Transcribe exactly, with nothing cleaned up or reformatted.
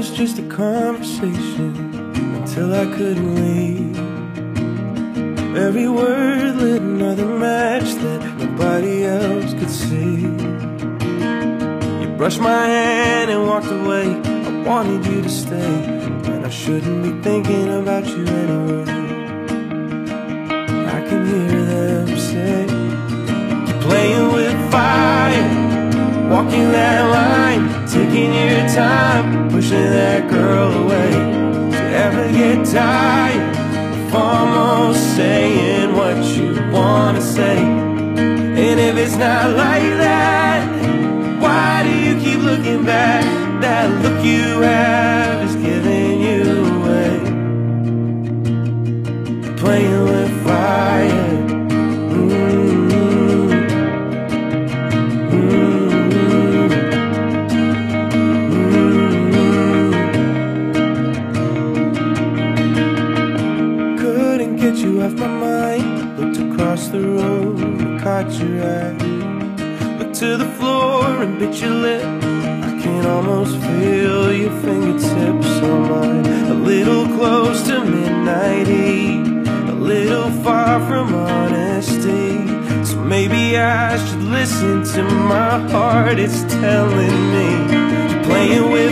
was just a conversation until I couldn't leave. Every word lit another match that nobody else could see. You brushed my hand and walked away. I wanted you to stay, and I shouldn't be thinking about you anyway. I can hear them say, you're playing with fire, walking that line, taking your time, pushing that girl away. Do you ever get tired of almost saying what you wanna say? And if it's not like that, why do you keep looking back? That look you have is giving you away. You're playing with fire. You off my mind, looked across the room and caught your eye. Looked to the floor and bit your lip. I can almost feel your fingertips on mine. A little close to midnight heat, a little far from honesty. So maybe I should listen to my heart, it's telling me you're playing with